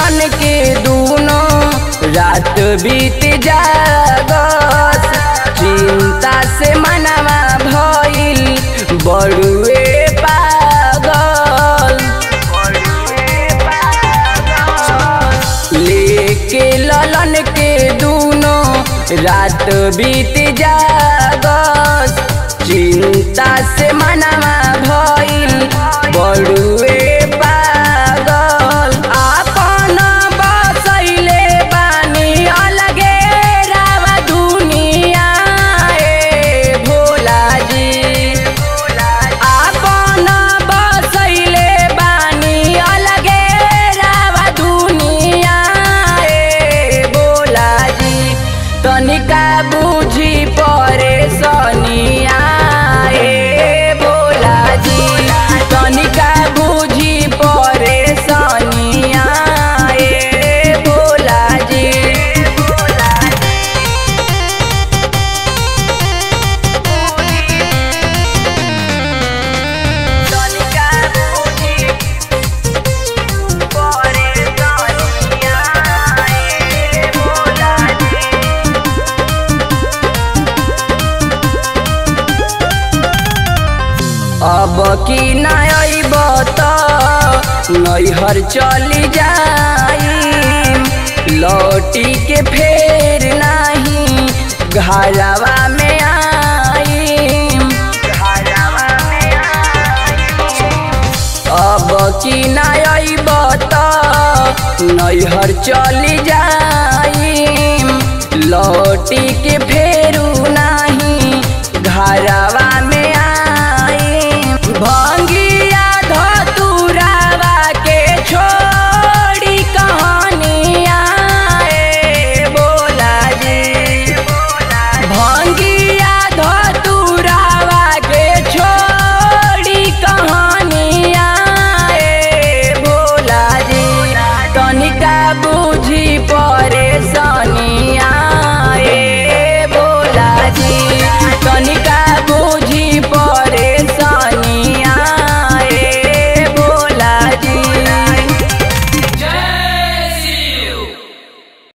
ललन के दूनो रात बीत जागस। चिंता से मनवा भइल बड़ुए पागल। लेके ललन के दूनो रात बीत जागस। चिंता से मनवा भइल बड़ुए पागल। आपन बसैले बानी अलगे रावा दुनिया ए भोला जी। आपन बसैले बानी अलगे रावा दुनिया ए भोला जी। तनिका बुझी परेशानिया ए भोला जी। तनिका बुझी परेशानिया ए भोला जी। तनिका बुझी परेशानिया ए भोला जी। अब की न अइब त नैहर चली जाई। लौटी के फेर नाही घरवा में आई। अब की न अइब त नैहर चली जाई। लौटी के फेरू ना